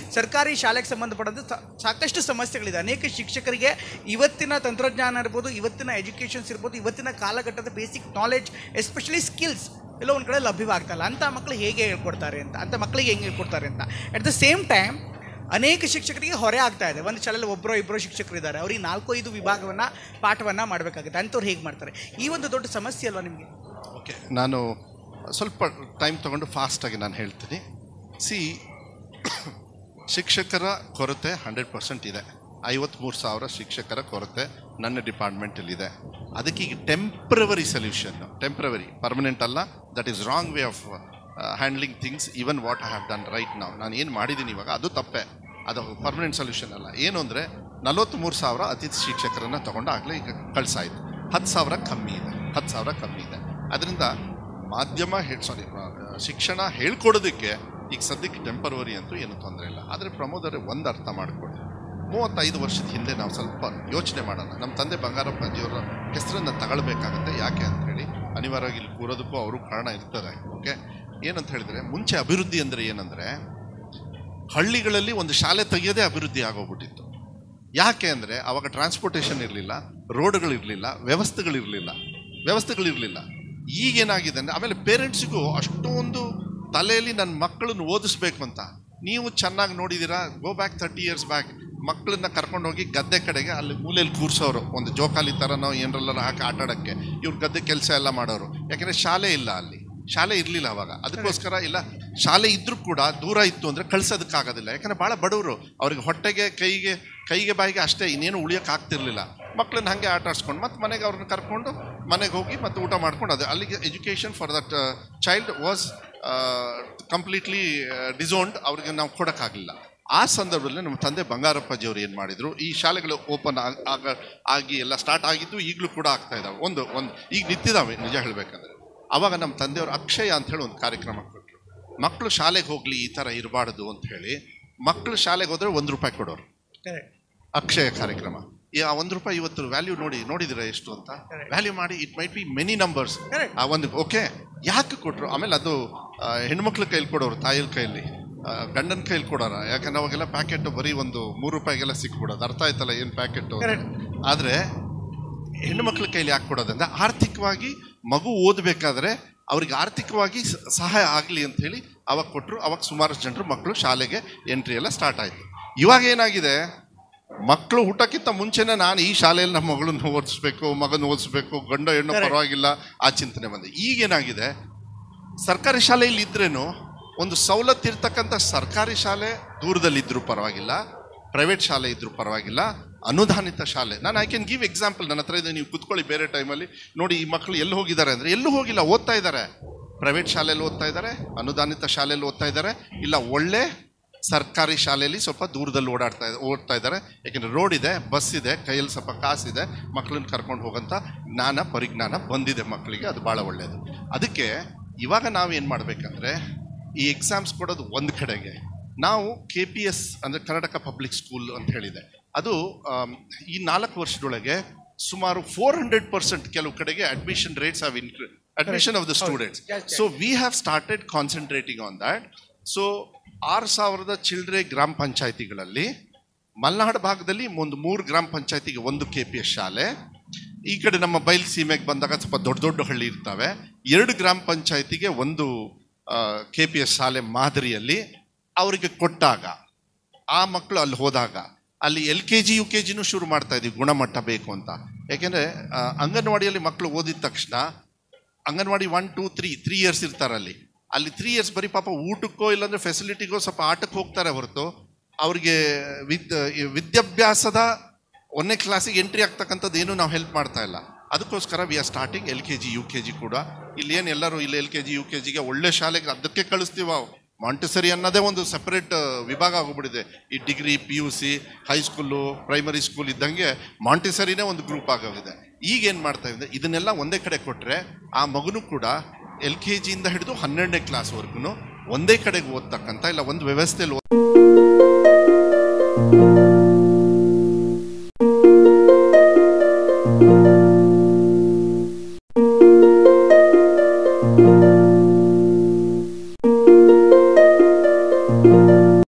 ಸರ್ಕಾರಿ ಶಾಲೆಗೆ ಸಂಬಂಧಪಟ್ಟಂತೆ ಸಾಕಷ್ಟು ಸಮಸ್ಯೆಗಳಿದೆ. ಅನೇಕ ಶಿಕ್ಷಕರಿಗೆ ಇವತ್ತಿನ ತಂತ್ರಜ್ಞಾನ ಇರ್ಬೋದು, ಇವತ್ತಿನ ಎಜುಕೇಷನ್ಸ್ ಇರ್ಬೋದು, ಇವತ್ತಿನ ಕಾಲಘಟ್ಟದ ಬೇಸಿಕ್ ನಾಲೆಡ್ಜ್ ಎಸ್ಪೆಷಲಿ ಸ್ಕಿಲ್ಸ್ ಎಲ್ಲ ಒಂದು ಕಡೆ ಲಭ್ಯವಾಗ್ತಾಯಿಲ್ಲ. ಅಂಥ ಮಕ್ಕಳು ಹೇಗೆ ಹೇಳ್ಕೊಡ್ತಾರೆ ಅಂತ, ಅಂಥ ಮಕ್ಕಳಿಗೆ ಹೆಂಗೆ ಹೇಳ್ಕೊಡ್ತಾರೆ ಅಂತ. ಅಟ್ ದ ಸೇಮ್ ಟೈಮ್ ಅನೇಕ ಶಿಕ್ಷಕರಿಗೆ ಹೊರೆ ಆಗ್ತಾ ಇದೆ. ಒಂದು ಶಾಲೆಯಲ್ಲಿ ಒಬ್ಬರೋ ಇಬ್ಬರು ಶಿಕ್ಷಕರು ಇದ್ದಾರೆ, ಅವ್ರಿಗೆ 4-5 ವಿಭಾಗವನ್ನು ಪಾಠವನ್ನು ಮಾಡಬೇಕಾಗುತ್ತೆ. ಅಂಥವ್ರು ಹೇಗೆ ಮಾಡ್ತಾರೆ? ಈ ಒಂದು ದೊಡ್ಡ ಸಮಸ್ಯೆ ಅಲ್ವಾ ನಿಮಗೆ? ಓಕೆ, ನಾನು ಸ್ವಲ್ಪ ಟೈಮ್ ತೊಗೊಂಡು ಫಾಸ್ಟಾಗಿ ನಾನು ಹೇಳ್ತೀನಿ. ಶಿಕ್ಷಕರ ಕೊರತೆ 100% ಇದೆ. 53,000 ಶಿಕ್ಷಕರ ಕೊರತೆ ನನ್ನ ಡಿಪಾರ್ಟ್ಮೆಂಟಲ್ಲಿದೆ. ಅದಕ್ಕೆ ಈಗ ಟೆಂಪ್ರವರಿ ಸೊಲ್ಯೂಷನ್, ಟೆಂಪ್ರವರಿ, ಪರ್ಮನೆಂಟ್ ಅಲ್ಲ. That is wrong way of handling things. Even what I have done right ನಾವು, ನಾನು ಏನು ಮಾಡಿದ್ದೀನಿ ಇವಾಗ ಅದು ತಪ್ಪೇ, ಅದು ಪರ್ಮನೆಂಟ್ ಸೊಲ್ಯೂಷನ್ ಅಲ್ಲ. ಏನು ಅಂದರೆ 43,000 ಅತಿಥಿ ಶಿಕ್ಷಕರನ್ನು ತೊಗೊಂಡು ಆಗಲೇ ಈಗ ಕಳಿಸಾಯಿತು. 10,000 ಕಮ್ಮಿ ಇದೆ, 10,000 ಕಮ್ಮಿ ಇದೆ. ಅದರಿಂದ ಮಾಧ್ಯಮ ಶಿಕ್ಷಣ ಹೇಳ್ಕೊಡೋದಕ್ಕೆ ಈಗ ಸದ್ಯಕ್ಕೆ ಟೆಂಪರವರಿ ಅಂತೂ ಏನೂ ತೊಂದರೆ ಇಲ್ಲ. ಆದರೆ ಪ್ರಮೋದರೇ ಒಂದು ಅರ್ಥ ಮಾಡಿಕೊಳ್ಳಿ, 35 ವರ್ಷದ ಹಿಂದೆ ನಾವು ಸ್ವಲ್ಪ ಯೋಚನೆ ಮಾಡೋಣ. ನಮ್ಮ ತಂದೆ ಬಂಗಾರಪ್ಪ ಅಜ್ಜಿಯವರ ಹೆಸರನ್ನು ತಗೊಳ್ಬೇಕಾಗತ್ತೆ. ಯಾಕೆ ಅಂಥೇಳಿ ಅನಿವಾರ್ಯವಾಗಿ ಇಲ್ಲಿ ಕೂರೋದಕ್ಕೂ ಅವರು ಕಾರಣ ಇರ್ತದೆ. ಓಕೆ, ಏನಂತ ಹೇಳಿದರೆ, ಮುಂಚೆ ಅಭಿವೃದ್ಧಿ ಅಂದರೆ ಏನಂದರೆ ಹಳ್ಳಿಗಳಲ್ಲಿ ಒಂದು ಶಾಲೆ ತೆಗೆಯೋದೇ ಅಭಿವೃದ್ಧಿ ಆಗೋಗ್ಬಿಟ್ಟಿತ್ತು. ಯಾಕೆ ಅಂದರೆ ಆವಾಗ ಟ್ರಾನ್ಸ್ಪೋರ್ಟೇಷನ್ ಇರಲಿಲ್ಲ, ರೋಡ್ಗಳಿರಲಿಲ್ಲ, ವ್ಯವಸ್ಥೆಗಳಿರಲಿಲ್ಲ. ಈಗೇನಾಗಿದೆ ಅಂದರೆ, ಆಮೇಲೆ ಪೇರೆಂಟ್ಸಿಗೂ ಅಷ್ಟೊಂದು ತಲೆಯಲ್ಲಿ ನನ್ನ ಮಕ್ಕಳನ್ನು ಓದಿಸ್ಬೇಕು ಅಂತ. ನೀವು ಚೆನ್ನಾಗಿ ನೋಡಿದ್ದೀರಾ, ಗೋ ಬ್ಯಾಕ್ 30 years ಬ್ಯಾಕ್, ಮಕ್ಕಳನ್ನ ಕರ್ಕೊಂಡೋಗಿ ಗದ್ದೆ ಕಡೆಗೆ ಅಲ್ಲಿ ಮೂಲೆಯಲ್ಲಿ ಕೂರಿಸೋರು, ಒಂದು ಜೋಕಾಲಿ ಥರ ನಾವು ಏನರಲ್ಲ ಹಾಕಿ ಆಟಾಡೋಕ್ಕೆ. ಇವ್ರು ಗದ್ದೆ ಕೆಲಸ ಎಲ್ಲ ಮಾಡೋರು. ಯಾಕೆಂದರೆ ಶಾಲೆ ಇಲ್ಲ, ಅಲ್ಲಿ ಶಾಲೆ ಇರಲಿಲ್ಲ ಅವಾಗ. ಅದಕ್ಕೋಸ್ಕರ ಇಲ್ಲ, ಶಾಲೆ ಇದ್ದರೂ ಕೂಡ ದೂರ ಇತ್ತು ಅಂದರೆ ಕಳ್ಸೋದಕ್ಕಾಗೋದಿಲ್ಲ. ಯಾಕಂದರೆ ಭಾಳ ಬಡವರು, ಅವ್ರಿಗೆ ಹೊಟ್ಟೆಗೆ ಕೈಗೆ ಬಾಯಿಗೆ ಅಷ್ಟೇ, ಇನ್ನೇನು ಉಳಿಯೋಕ್ಕಾಗ್ತಿರ್ಲಿಲ್ಲ. ಮಕ್ಕಳನ್ನ ಹಾಗೆ ಆಟ ಆಡಿಸ್ಕೊಂಡು ಮತ್ತು ಮನೆಗೆ ಅವ್ರನ್ನ ಕರ್ಕೊಂಡು ಮನೆಗೆ ಹೋಗಿ ಮತ್ತು ಊಟ ಮಾಡ್ಕೊಂಡು, ಅದು ಅಲ್ಲಿಗೆ education for that child was completely disowned. ಅವ್ರಿಗೆ ನಾವು ಕೊಡೋಕ್ಕಾಗಲಿಲ್ಲ. ಆ ಸಂದರ್ಭದಲ್ಲಿ ನಮ್ಮ ತಂದೆ ಬಂಗಾರಪ್ಪಾಜಿಯವರು ಏನು ಮಾಡಿದರು, ಈ ಶಾಲೆಗಳು ಓಪನ್ ಆಗಿ ಎಲ್ಲ ಸ್ಟಾರ್ಟ್ ಆಗಿದ್ದು, ಈಗಲೂ ಕೂಡ ಆಗ್ತಾ ಇದ್ದಾವೆ. ಒಂದು ಈಗ ನಿಂತಿದ್ದಾವೆ ನಿಜ ಹೇಳಬೇಕಂದ್ರೆ. ಆವಾಗ ನಮ್ಮ ತಂದೆಯವರು ಅಕ್ಷಯ ಅಂಥೇಳಿ ಒಂದು ಕಾರ್ಯಕ್ರಮ ಕೊಟ್ಟರು. ಮಕ್ಕಳು ಶಾಲೆಗೆ ಹೋಗಲಿ, ಈ ಥರ ಇರಬಾರ್ದು ಅಂತ ಹೇಳಿ. ಮಕ್ಕಳು ಶಾಲೆಗೆ ಹೋದರೆ ₹1 ಕೊಡೋರು. ಅಕ್ಷಯ ಕಾರ್ಯಕ್ರಮ. ಆ ₹1 ಇವತ್ತು ವ್ಯಾಲ್ಯೂ ನೋಡಿದಿರ ಎಷ್ಟು ಅಂತ ವ್ಯಾಲ್ಯೂ ಮಾಡಿ, it might be many numbers. ಆ ಒಂದು ಓಕೆ ಯಾಕೆ ಕೊಟ್ಟರು? ಆಮೇಲೆ ಅದು ಹೆಣ್ಮಕ್ಳ ಕೈಲಿ ಕೊಡೋರು, ತಾಯಿಯ ಕೈಯಲ್ಲಿ, ಗಂಡನ ಕೈಲಿ ಕೊಡೋರ. ಯಾಕಂದ್ರೆ ಅವಾಗೆಲ್ಲ ಪ್ಯಾಕೆಟ್ ಬರೀ ಒಂದು ₹3 ಸಿಕ್ಬಿಡೋದು. ಅರ್ಥ ಆಯ್ತಲ್ಲ ಏನು ಪ್ಯಾಕೆಟು. ಆದರೆ ಹೆಣ್ಣುಮಕ್ಳ ಕೈಲಿ ಯಾಕೆ ಕೊಡೋದಂದ್ರೆ, ಆರ್ಥಿಕವಾಗಿ ಮಗು ಓದಬೇಕಾದ್ರೆ ಅವ್ರಿಗೆ ಆರ್ಥಿಕವಾಗಿ ಸಹಾಯ ಆಗಲಿ ಅಂಥೇಳಿ ಅವಾಗ ಕೊಟ್ಟರು. ಅವಾಗ ಸುಮಾರು ಜನರು ಮಕ್ಕಳು ಶಾಲೆಗೆ ಎಂಟ್ರಿ ಎಲ್ಲ ಸ್ಟಾರ್ಟ್ ಆಯಿತು. ಇವಾಗ ಏನಾಗಿದೆ, ಮಕ್ಕಳು ಊಟಕ್ಕಿಂತ ಮುಂಚೆನೇ ನಾನು ಈ ಶಾಲೆಯಲ್ಲಿ ನಮ್ಮ ಮಗಳನ್ನು ಓದಿಸ್ಬೇಕು, ಮಗನ ಓದಿಸ್ಬೇಕು, ಗಂಡ ಹೆಣ್ಣು ಪರವಾಗಿಲ್ಲ, ಆ ಚಿಂತನೆ ಬಂದೆ. ಈಗೇನಾಗಿದೆ, ಸರ್ಕಾರಿ ಶಾಲೆಯಲ್ಲಿ ಇದ್ರೇನು ಒಂದು ಸವಲತ್ತು ಇರ್ತಕ್ಕಂಥ ಸರ್ಕಾರಿ ಶಾಲೆ ದೂರದಲ್ಲಿದ್ದರೂ ಪರವಾಗಿಲ್ಲ, ಪ್ರೈವೇಟ್ ಶಾಲೆ ಇದ್ದರೂ ಪರವಾಗಿಲ್ಲ, ಅನುದಾನಿತ ಶಾಲೆ. ನಾನು ಐ ಕ್ಯಾನ್ ಗಿವ್ ಎಕ್ಸಾಂಪಲ್. ನನ್ನ ಹತ್ರ ಇದೆ, ನೀವು ಕೂತ್ಕೊಳ್ಳಿ ಬೇರೆ ಟೈಮಲ್ಲಿ ನೋಡಿ. ಈ ಮಕ್ಕಳು ಎಲ್ಲಿ ಹೋಗಿದ್ದಾರೆ ಅಂದರೆ, ಎಲ್ಲೂ ಹೋಗಿಲ್ಲ, ಓದ್ತಾ ಇದ್ದಾರೆ. ಪ್ರೈವೇಟ್ ಶಾಲೆಯಲ್ಲಿ ಓದ್ತಾ ಇದ್ದಾರೆ, ಅನುದಾನಿತ ಶಾಲೆಯಲ್ಲಿ ಓದ್ತಾ ಇದ್ದಾರೆ, ಇಲ್ಲ ಒಳ್ಳೆ ಸರ್ಕಾರಿ ಶಾಲೆಯಲ್ಲಿ ಸ್ವಲ್ಪ ದೂರದಲ್ಲಿ ಓಡ್ತಾ ಇದ್ದಾರೆ. ಯಾಕೆಂದರೆ ರೋಡ್ ಇದೆ, ಬಸ್ ಇದೆ, ಕೈಯಲ್ಲಿ ಸ್ವಲ್ಪ ಕಾಸಿದೆ, ಮಕ್ಕಳನ್ನ ಕರ್ಕೊಂಡು ಹೋಗೋಂಥ ಪರಿಜ್ಞಾನ ಬಂದಿದೆ ಮಕ್ಕಳಿಗೆ. ಅದು ಭಾಳ ಒಳ್ಳೆಯದು. ಅದಕ್ಕೆ ಇವಾಗ ನಾವೇನು ಮಾಡಬೇಕಂದ್ರೆ, ಈ ಎಕ್ಸಾಮ್ಸ್ ಕೊಡೋದು ಒಂದು ಕಡೆಗೆ, ನಾವು KPS ಅಂದರೆ ಕರ್ನಾಟಕ ಪಬ್ಲಿಕ್ ಸ್ಕೂಲ್ ಅಂತ ಹೇಳಿದೆ. ಅದು ಈ 4 ವರ್ಷದೊಳಗೆ ಸುಮಾರು 400% ಕೆಲವು ಕಡೆಗೆ admission rates have admission of the students. So we have started concentrating on that. So 6,000 children ಗ್ರಾಮ ಪಂಚಾಯಿತಿಗಳಲ್ಲಿ ಮಲೆನಾಡು ಭಾಗದಲ್ಲಿ ಒಂದು 3 ಗ್ರಾಮ ಪಂಚಾಯಿತಿಗೆ ಒಂದು KPS ಶಾಲೆ. ಈ ಕಡೆ ನಮ್ಮ ಬಯಲು ಸೀಮೆಗೆ ಬಂದಾಗ ಸ್ವಲ್ಪ ದೊಡ್ಡ ಹಳ್ಳಿ ಇರ್ತವೆ, 2 ಗ್ರಾಮ ಪಂಚಾಯಿತಿಗೆ ಒಂದು KPS ಶಾಲೆ ಮಾದರಿಯಲ್ಲಿ ಅವರಿಗೆ ಕೊಟ್ಟಾಗ, ಆ ಮಕ್ಕಳು ಅಲ್ಲಿ ಹೋದಾಗ ಅಲ್ಲಿ LKG UKGನೂ ಶುರು ಮಾಡ್ತಾ ಇದ್ದೀವಿ ಗುಣಮಟ್ಟ ಬೇಕು ಅಂತ. ಯಾಕೆಂದರೆ ಅಂಗನವಾಡಿಯಲ್ಲಿ ಮಕ್ಕಳು ಓದಿದ ತಕ್ಷಣ ಅಂಗನವಾಡಿ 1, 2, 3 ಇಯರ್ಸ್ ಇರ್ತಾರಲ್ಲಿ. ಅಲ್ಲಿ 3 ಇಯರ್ಸ್ ಬರೀ ಪಾಪ ಊಟಕ್ಕೋ ಇಲ್ಲಾಂದರೆ ಫೆಸಿಲಿಟಿಗೋ ಸ್ವಲ್ಪ ಆಟಕ್ಕೆ ಹೋಗ್ತಾರೆ ಹೊರತು ಅವ್ರಿಗೆ ವಿದ್ಯಾಭ್ಯಾಸದ 1ನೇ ಕ್ಲಾಸಿಗೆ ಎಂಟ್ರಿ ಆಗ್ತಕ್ಕಂಥದ್ದು ಏನೂ ನಾವು ಹೆಲ್ಪ್ ಮಾಡ್ತಾ ಇಲ್ಲ. ಅದಕ್ಕೋಸ್ಕರ we are starting LKG UKG ಕೂಡ. ಇಲ್ಲೇನು ಎಲ್ಲರೂ ಇಲ್ಲಿ LKG UKGಗೆ ಒಳ್ಳೆ ಶಾಲೆಗೆ ಅದಕ್ಕೆ ಕಳಿಸ್ತೀವ. ಮಾಂಟೆಸರಿ ಅನ್ನೋದೇ ಒಂದು ಸಪ್ರೇಟ್ ವಿಭಾಗ ಆಗೋಗ್ಬಿಟ್ಟಿದೆ. ಈ degree, PUC, high school, primary school ಇದ್ದಂಗೆ ಮಾಂಟೆಸರಿನೇ ಒಂದು ಗ್ರೂಪ್ ಆಗೋಗಿದೆ. ಈಗೇನು ಮಾಡ್ತಾ ಇದ್ದೆ, ಇದನ್ನೆಲ್ಲ ಒಂದೇ ಕಡೆ ಕೊಟ್ಟರೆ ಆ ಮಗುನೂ ಕೂಡ LKGಯಿಂದ ಹಿಡಿದು 12ನೇ ಕ್ಲಾಸ್ವರೆಗೂ ಒಂದೇ ಕಡೆಗೆ ಓದ್ತಕ್ಕಂಥ, ಇಲ್ಲ ಒಂದು ವ್ಯವಸ್ಥೆಯಲ್ಲಿ